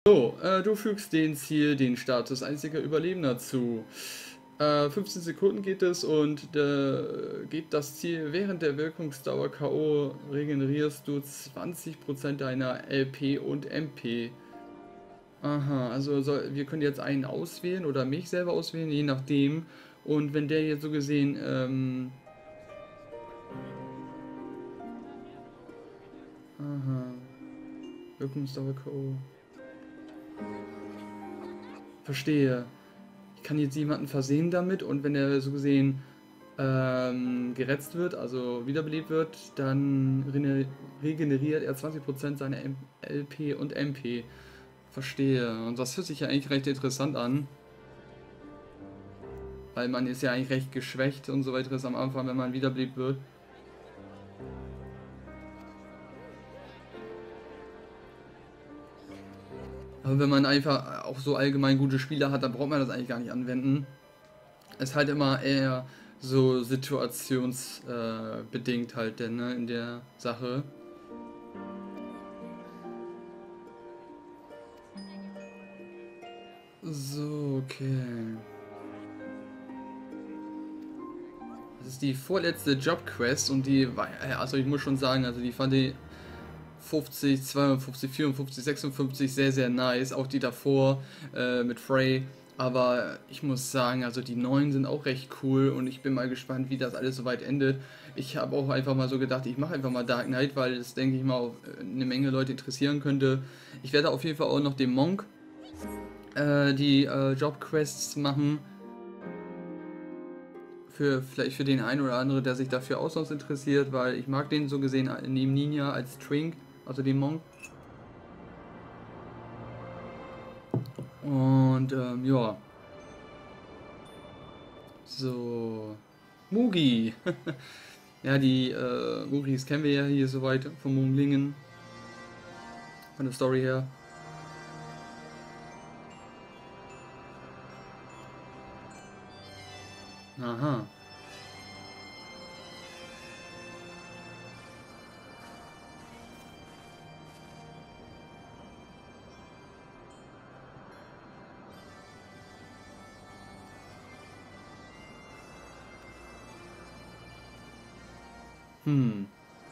So, du fügst dem Ziel den Status einziger Überlebender zu. 15 Sekunden geht es und geht das Ziel während der Wirkungsdauer K.O. regenerierst du 20% deiner LP und MP. Aha, also wir können jetzt einen auswählen oder mich selber auswählen, je nachdem. Und wenn der jetzt so gesehen, aha, Wirkungsdauer K.O. Verstehe. Ich kann jetzt jemanden versehen damit und wenn er so gesehen geretzt wird, also wiederbelebt wird, dann regeneriert er 20% seiner LP und MP. Verstehe. Und das hört sich ja eigentlich recht interessant an. Weil man ist ja eigentlich recht geschwächt und so weiter ist am Anfang, wenn man wiederbelebt wird. Aber wenn man einfach auch so allgemein gute Spieler hat, dann braucht man das eigentlich gar nicht anwenden. Es ist halt immer eher so situationsbedingt halt denn, ne, in der Sache. So, okay. Das ist die vorletzte Jobquest und die war, also ich muss schon sagen, also die fand ich 50, 52, 54, 56 sehr, sehr nice. Auch die davor mit Frey. Aber ich muss sagen, also die neuen sind auch recht cool und ich bin mal gespannt, wie das alles soweit endet. Ich habe auch einfach mal so gedacht, ich mache einfach mal Dark Knight, weil es, denke ich mal, auch eine Menge Leute interessieren könnte. Ich werde auf jeden Fall auch noch dem Monk die Jobquests machen. Vielleicht für den einen oder anderen, der sich dafür auch sonst interessiert, weil ich mag den so gesehen neben Ninja als Trink, also den Monk. Und ja. So. Mugi. Ja, die Mugis kennen wir ja hier soweit von Munglingen. Von der Story her. Aha. Hm.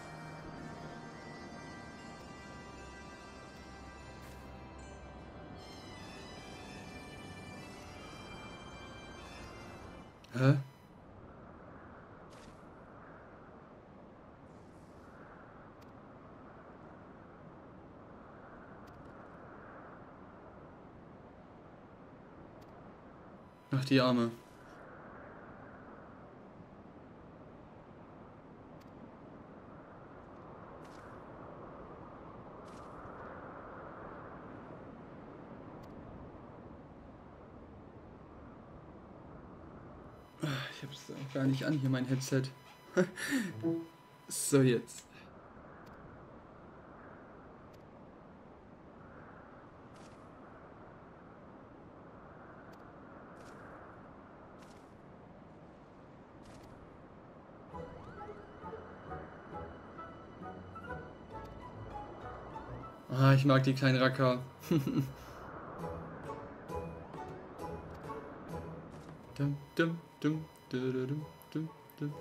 Hä? Ach, die Arme. Ich hab's auch gar nicht an hier, mein Headset. So, jetzt. Ah, ich mag die kleinen Racker. Dum, dum, dum, dum, dum, dum, dum.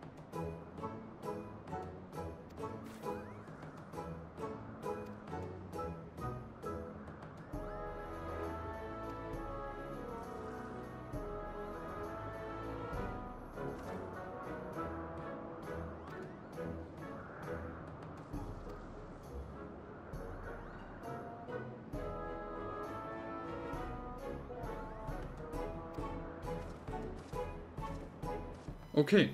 Okay.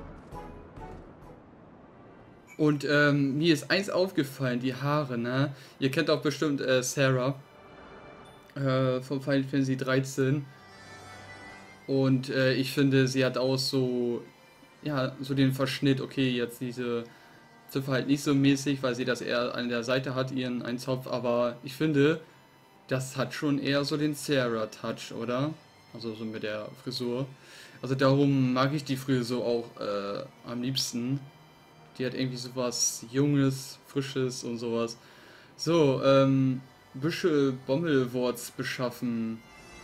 Und mir ist eins aufgefallen, die Haare, ne? Ihr kennt auch bestimmt Sarah vom Final Fantasy 13. Und ich finde, sie hat auch so, ja, so den Verschnitt, okay, jetzt diese Ziffer halt nicht so mäßig, weil sie das eher an der Seite hat, ihren einen Zopf, aber ich finde, das hat schon eher so den Sarah-Touch, oder? Also so mit der Frisur. Also darum mag ich die Frisur auch am liebsten. Die hat irgendwie sowas Junges, Frisches und sowas. So, Büsche Bommelwurz beschaffen.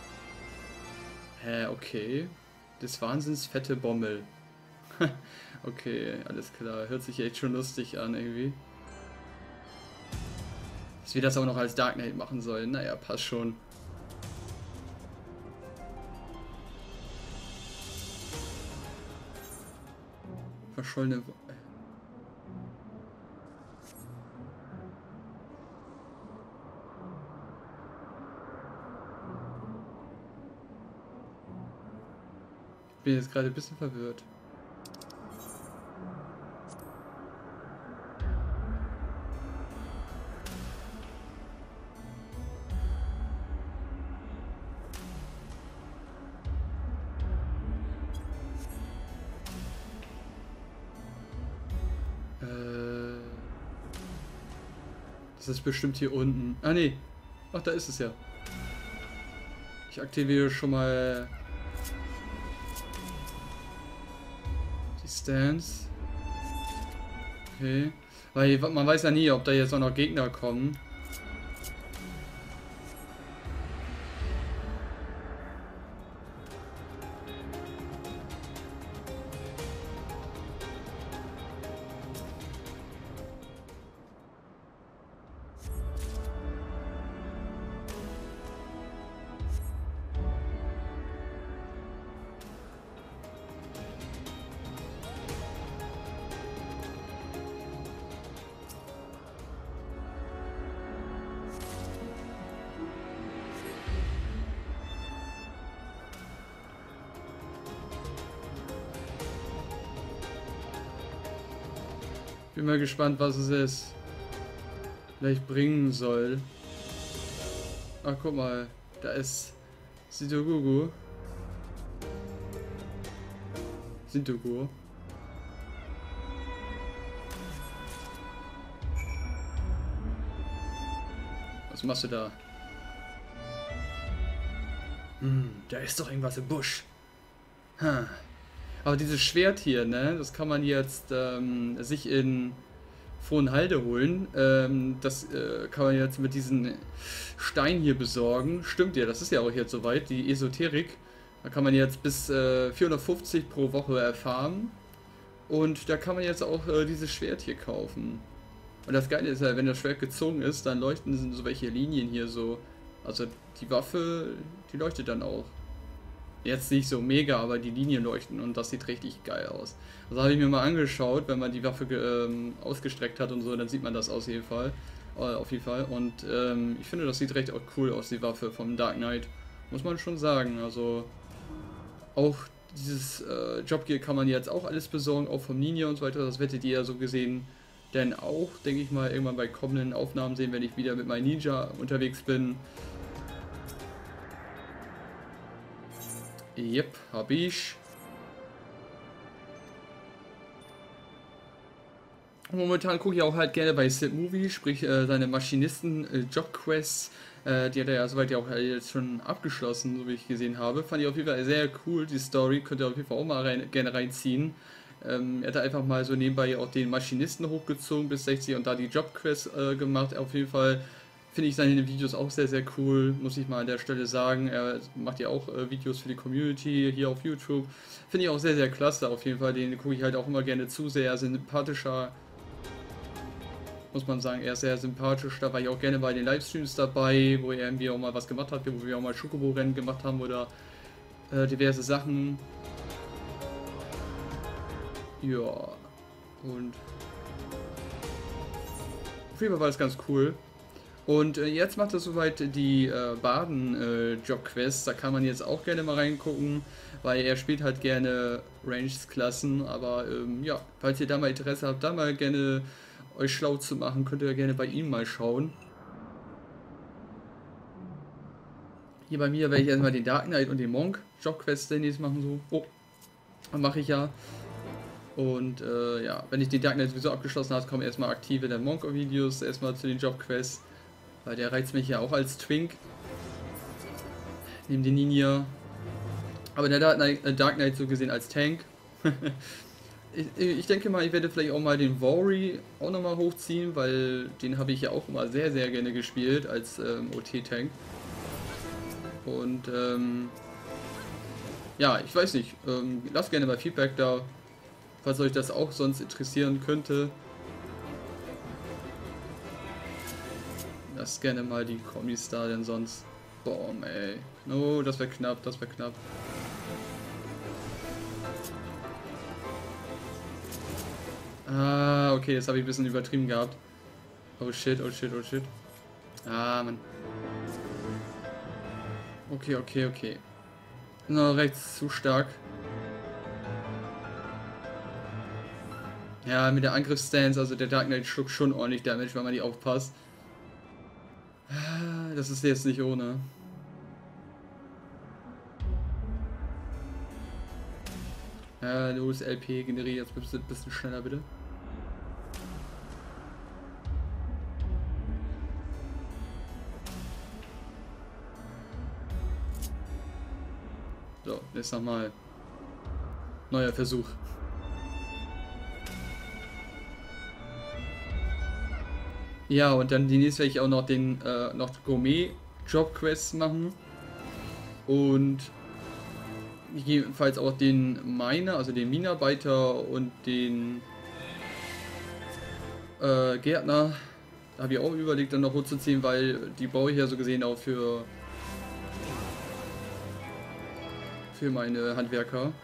Hä, okay. Des Wahnsinns fette Bommel. Okay, alles klar. Hört sich echt schon lustig an irgendwie. Dass wir das auch noch als Dark Knight machen sollen. Naja, passt schon. Verschollene... Ich bin jetzt gerade ein bisschen verwirrt. Das ist bestimmt hier unten. Ah, nee. Ach, da ist es ja. Ich aktiviere schon mal die Stance. Okay. Weil man weiß ja nie, ob da jetzt auch noch Gegner kommen. Bin mal gespannt, was es ist. Vielleicht bringen soll. Ach, guck mal. Da ist Sintogugu. Sintogu. Was machst du da? Da ist doch irgendwas im Busch. Hm. Aber dieses Schwert hier, ne, das kann man jetzt sich in Frohnhalde holen. Das kann man jetzt mit diesen Steinen hier besorgen. Stimmt ja, das ist ja auch jetzt soweit, die Esoterik. Da kann man jetzt bis 450 pro Woche erfahren. Und da kann man jetzt auch dieses Schwert hier kaufen. Und das Geile ist ja, wenn das Schwert gezogen ist, dann leuchten so welche Linien hier so. Also die Waffe, die leuchtet dann auch. Jetzt nicht so mega, aber die Linien leuchten und das sieht richtig geil aus. Das habe ich mir mal angeschaut, wenn man die Waffe ausgestreckt hat und so, dann sieht man das auf jeden Fall. Auf jeden Fall. Und ich finde, das sieht recht auch cool aus, die Waffe vom Dark Knight. Muss man schon sagen. Also auch dieses Jobgear kann man jetzt auch alles besorgen, auch vom Ninja und so weiter. Das werdet ihr ja so gesehen denn auch, denke ich mal, irgendwann bei kommenden Aufnahmen sehen, wenn ich wieder mit meinem Ninja unterwegs bin. Yep, hab ich. Momentan gucke ich auch halt gerne bei Sid Movie, sprich seine Maschinisten-Job-Quests. Die hat er ja soweit ja auch jetzt schon abgeschlossen, so wie ich gesehen habe. Fand ich auf jeden Fall sehr cool, die Story. Könnt ihr auf jeden Fall auch mal gerne reinziehen. Er hat einfach mal so nebenbei auch den Maschinisten hochgezogen bis 60 und da die Job-Quests gemacht. Auf jeden Fall finde ich seine Videos auch sehr, sehr cool, muss ich mal an der Stelle sagen. Er macht ja auch Videos für die Community hier auf YouTube. Finde ich auch sehr, sehr klasse auf jeden Fall. Den gucke ich halt auch immer gerne zu. Sehr sympathischer, muss man sagen, er ist sehr sympathisch. Da war ich auch gerne bei den Livestreams dabei, wo er irgendwie auch mal was gemacht hat, wo wir auch mal Schokobo-Rennen gemacht haben oder diverse Sachen. Ja, und auf jeden Fall war das ganz cool. Und jetzt macht er soweit die Baden-Job-Quests, da kann man jetzt auch gerne mal reingucken, weil er spielt halt gerne Ranged-Klassen, aber ja, falls ihr da mal Interesse habt, da mal gerne euch schlau zu machen, könnt ihr gerne bei ihm mal schauen. Hier bei mir werde ich erstmal den Dark Knight und den Monk Job-Quests demnächst machen, so. Oh, mache ich ja. Und ja, wenn ich den Dark Knight sowieso abgeschlossen habe, kommen erstmal aktive der Monk-Videos, erstmal zu den Job-Quests. Weil der reizt mich ja auch als Twink. Neben den Ninja. Aber der Dark Knight so gesehen als Tank. Ich denke mal, ich werde vielleicht auch mal den Vori auch nochmal hochziehen, weil den habe ich ja auch immer sehr, sehr gerne gespielt als OT-Tank. Und ja, ich weiß nicht, lasst gerne mal Feedback da, falls euch das auch sonst interessieren könnte. Lasst gerne mal die Kommis da, denn sonst... Boah, ey. No, das wäre knapp, das wäre knapp. Ah, okay, das habe ich ein bisschen übertrieben gehabt. Oh shit, oh shit, oh shit. Ah, Mann. Okay, okay, okay. Noch rechts zu stark. Ja, mit der Angriffsstance, also der Dark Knight schluckt schon ordentlich Damage, wenn man nicht aufpasst. Das ist jetzt nicht ohne. Ja, los, LP generiert jetzt ein bisschen schneller, bitte. So, jetzt nochmal. Neuer Versuch. Ja, und dann demnächst werde ich auch noch den noch Gourmet-Job-Quests machen. Und jedenfalls auch den Miner, also den Minenarbeiter und den Gärtner. Da habe ich auch überlegt, dann noch hochzuziehen, weil die baue ich ja so gesehen auch für meine Handwerker.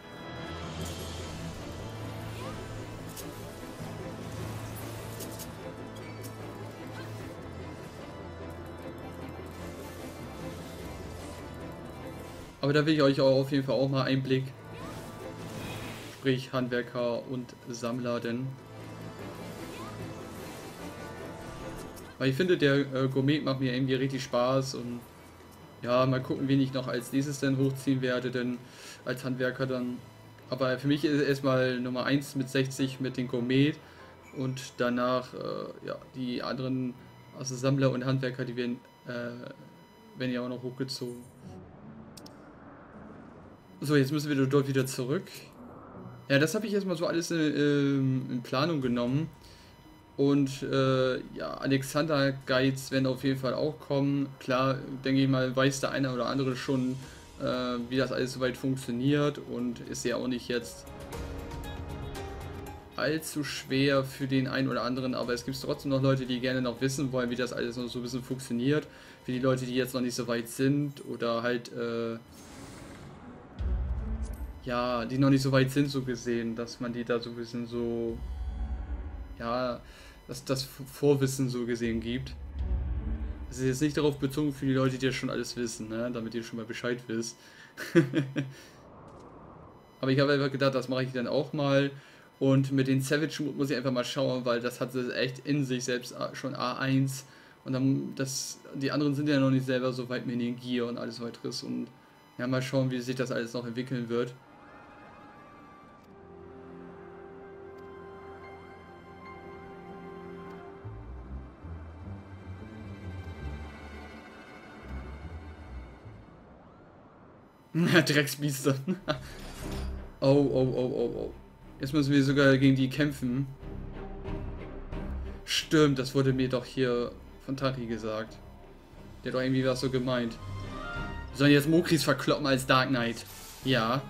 Aber da will ich euch auch auf jeden Fall auch mal Einblick, sprich Handwerker und Sammler, denn weil ich finde, der Gourmet macht mir irgendwie richtig Spaß und ja, mal gucken, wen ich noch als nächstes denn hochziehen werde, denn als Handwerker dann. Aber für mich ist erstmal Nummer 1 mit 60 mit den Gourmet und danach ja, die anderen, also Sammler und Handwerker, die werden ja auch noch hochgezogen. So, jetzt müssen wir dort wieder zurück. Ja, das habe ich erstmal so alles in Planung genommen. Und ja, Alexander Guides werden auf jeden Fall auch kommen. Klar, denke ich mal, weiß der eine oder andere schon, wie das alles soweit funktioniert. Und ist ja auch nicht jetzt allzu schwer für den einen oder anderen. Aber es gibt trotzdem noch Leute, die gerne noch wissen wollen, wie das alles noch so ein bisschen funktioniert. Für die Leute, die jetzt noch nicht so weit sind oder halt... ja, die noch nicht so weit sind, so gesehen, dass man die da so ein bisschen so, ja, dass das Vorwissen so gesehen gibt. Es ist jetzt nicht darauf bezogen für die Leute, die ja schon alles wissen, ne? Damit ihr schon mal Bescheid wisst. Aber ich habe einfach gedacht, das mache ich dann auch mal. Und mit den Savage muss ich einfach mal schauen, weil das hat es echt in sich selbst schon A1. Und dann, die anderen sind ja noch nicht selber so weit mit den Gear und alles weiteres. Und ja, mal schauen, wie sich das alles noch entwickeln wird. Drecksbiester. Oh, oh, oh, oh, oh. Jetzt müssen wir sogar gegen die kämpfen. Stimmt, das wurde mir doch hier von Tari gesagt. Der hat doch irgendwie was so gemeint. Wir sollen jetzt Mokris verkloppen als Dark Knight. Ja.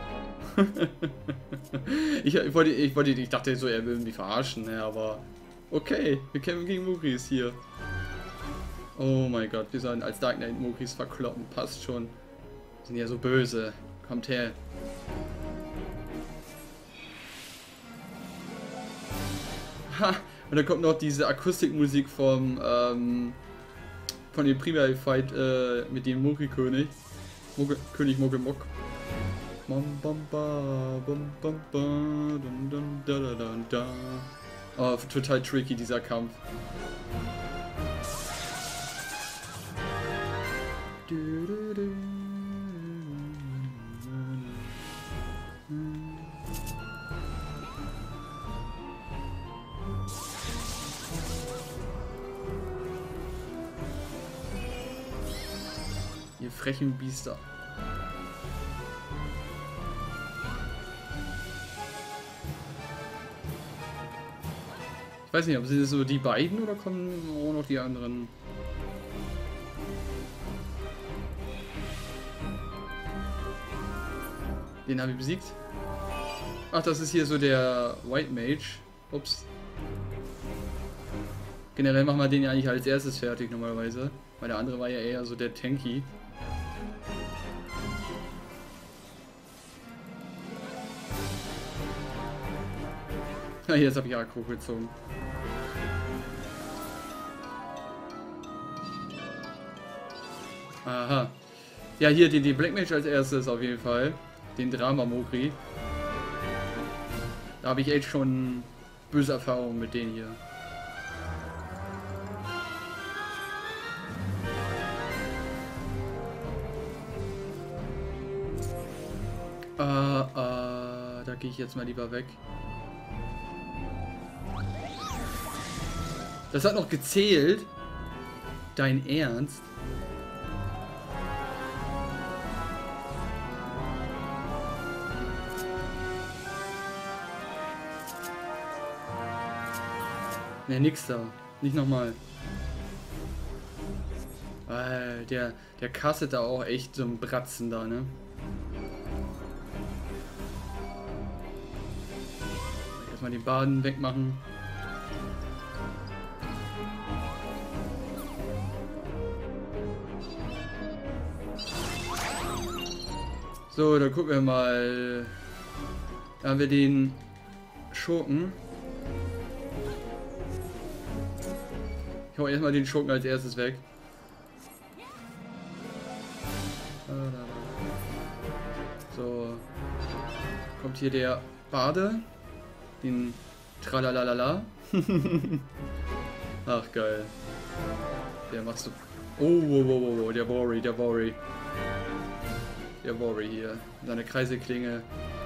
ich dachte so, er will mich verarschen, ne, aber okay, wir kämpfen gegen Mokris hier. Oh mein Gott, wir sollen als Dark Knight Mokris verkloppen, passt schon. Sind ja so böse. Kommt her. Ha! Und dann kommt noch diese Akustikmusik von dem Primary Fight mit dem Moki-König. König Mogemok. Oh, total tricky dieser Kampf. Ihr frechen Biester. weiß nicht, ob sind es so die beiden oder kommen auch noch die anderen? Den habe ich besiegt. Ach, das ist hier so der White Mage. Ups. Generell machen wir den ja eigentlich als erstes fertig normalerweise. Weil der andere war ja eher so der Tanky. Ja, jetzt habe ich Akku gezogen. Aha. Ja, hier die Black Mage als erstes auf jeden Fall. Den Drama Mogri. Da habe ich echt schon böse Erfahrungen mit denen hier. Da gehe ich jetzt mal lieber weg. Das hat noch gezählt. Dein Ernst? Ne, nix da. Nicht nochmal. Der kastet da auch echt so einen Bratzen da, ne? Erstmal die Baden wegmachen. So, dann gucken wir mal. Da haben wir den Schurken. Ich hau erstmal den Schurken als erstes weg. So. Kommt hier der Bade. Den Tralalala. Ach, geil. Der machst du. Oh, der Worry. Der Worry hier. Seine Kreiselklinge.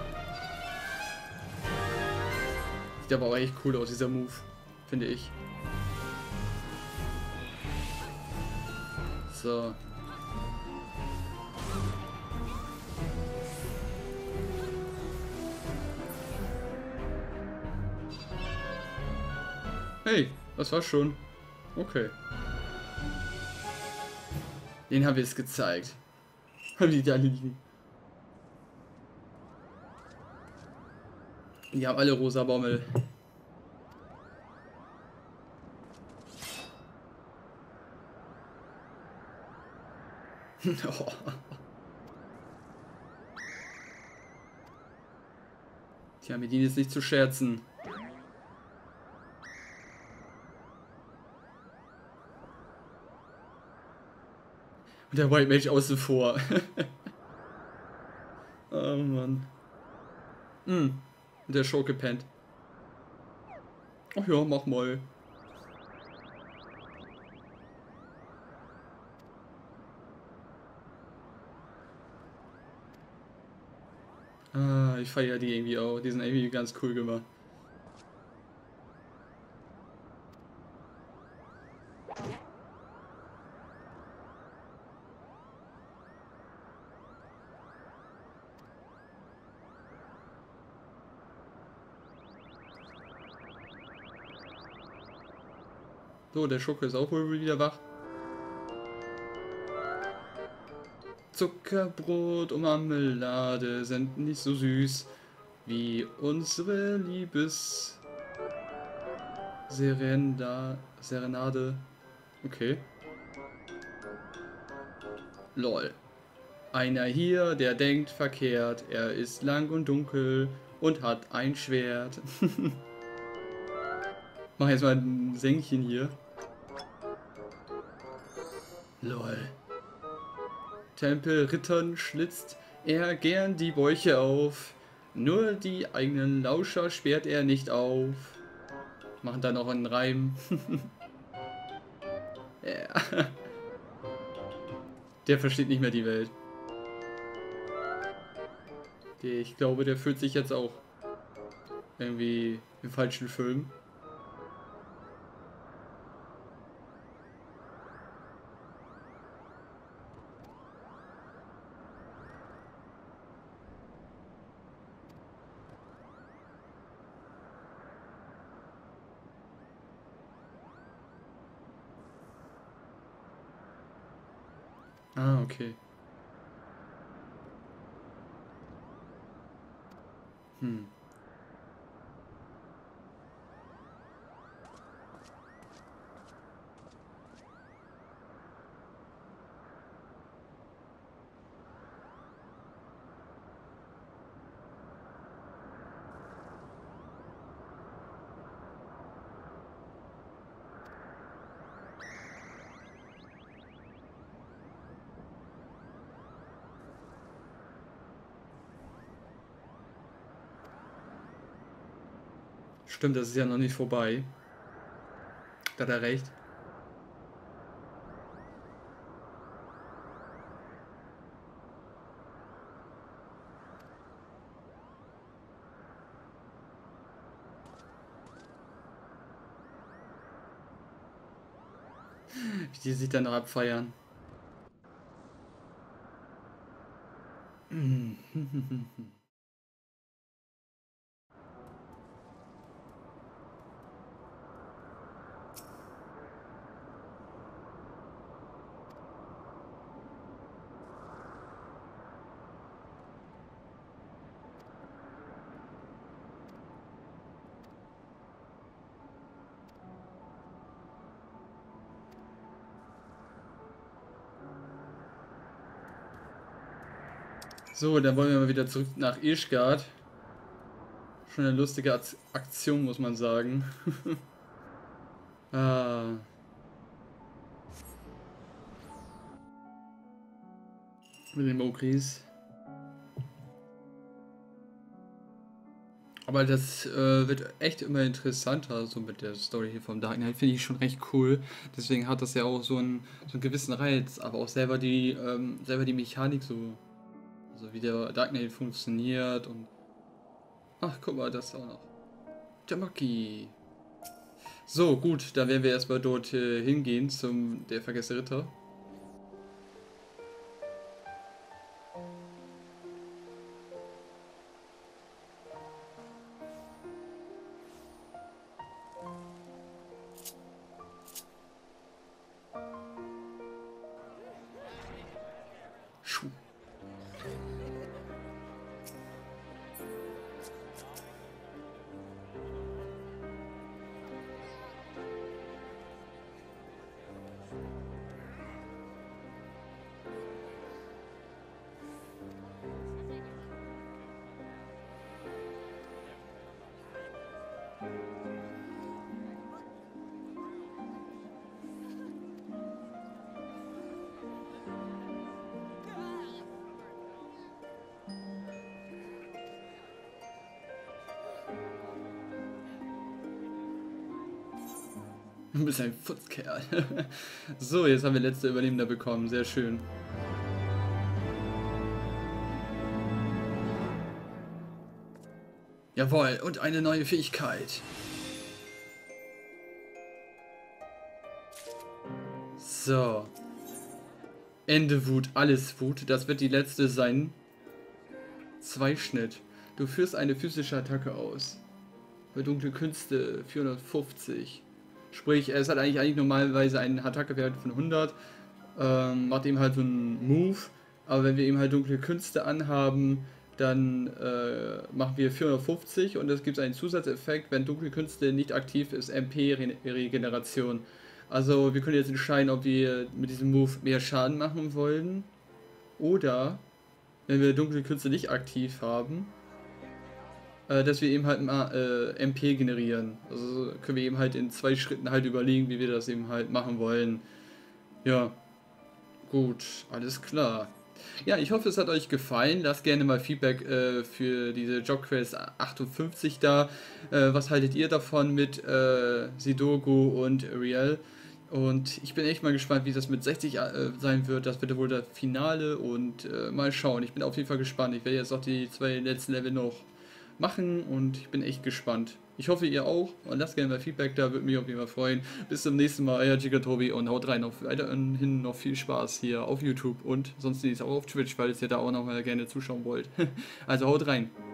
Sieht aber auch echt cool aus, dieser Move. Finde ich. So. Hey, das war's schon. Okay. Den haben wir es gezeigt. Haben die da liegen. Die haben alle rosa Bommel. Oh. Tja, mit ihnen ist nicht zu scherzen. Und der White Mage außen vor. Oh Mann. Und der Schurke pennt. Ach ja, mach mal. Ich feiere die irgendwie auch. Die sind irgendwie ganz cool gemacht. So, der Schurke ist auch wohl wieder wach. Zuckerbrot und Marmelade sind nicht so süß wie unsere Serenade. Okay. Lol. Einer hier, der denkt verkehrt. Er ist lang und dunkel und hat ein Schwert. Mach jetzt mal ein Sänkchen hier. Lol. Tempelrittern schlitzt er gern die Bäuche auf. Nur die eigenen Lauscher sperrt er nicht auf. Machen dann noch einen Reim. Ja. Der versteht nicht mehr die Welt. Ich glaube, der fühlt sich jetzt auch irgendwie im falschen Film. Ah, okay. Hm. Stimmt, das ist ja noch nicht vorbei. Da hat er recht. Wie die sich dann noch abfeiern. So, dann wollen wir mal wieder zurück nach Ishgard. Schon eine lustige Aktion, muss man sagen. Ah, mit den Mokris. Aber das wird echt immer interessanter, so mit der Story hier vom Dark Knight. Finde ich schon recht cool. Deswegen hat das ja auch so einen gewissen Reiz. Aber auch selber die Mechanik so. Also wie der Dark Knight funktioniert und. Ach, guck mal, das auch noch. Der Maki. So, gut, dann werden wir erstmal dort hingehen zum der vergessene Ritter. Schuh. Du bist ein Futzkerl. So, jetzt haben wir letzte Überlebender bekommen. Sehr schön. Jawohl, und eine neue Fähigkeit. So. Ende Wut, alles Wut. Das wird die letzte sein. Zweischnitt. Du führst eine physische Attacke aus. Bei dunkle Künste 450. Sprich, es hat eigentlich normalerweise einen Attackewert von 100. Macht eben halt so einen Move. Aber wenn wir eben halt dunkle Künste anhaben, dann machen wir 450 und es gibt einen Zusatzeffekt, wenn dunkle Künste nicht aktiv ist, MP-Regeneration. Also wir können jetzt entscheiden, ob wir mit diesem Move mehr Schaden machen wollen oder, wenn wir dunkle Künste nicht aktiv haben, dass wir eben halt mal MP generieren. Also können wir eben halt in 2 Schritten halt überlegen, wie wir das eben halt machen wollen. Ja, gut, alles klar. Ja, ich hoffe, es hat euch gefallen. Lasst gerne mal Feedback für diese Jobquest 58 da. Was haltet ihr davon mit Sidogu und Riel? Und ich bin echt mal gespannt, wie das mit 60 sein wird. Das wird wohl das Finale und mal schauen. Ich bin auf jeden Fall gespannt. Ich werde jetzt auch die 2 letzten Level noch machen und ich bin echt gespannt. Ich hoffe, ihr auch. Und lasst gerne mal Feedback da, würde mich auf jeden Fall freuen. Bis zum nächsten Mal, euer Gigatobi und haut rein. Auf weiterhin noch viel Spaß hier auf YouTube und sonst auch auf Twitch, falls ihr da auch noch mal gerne zuschauen wollt. Also haut rein.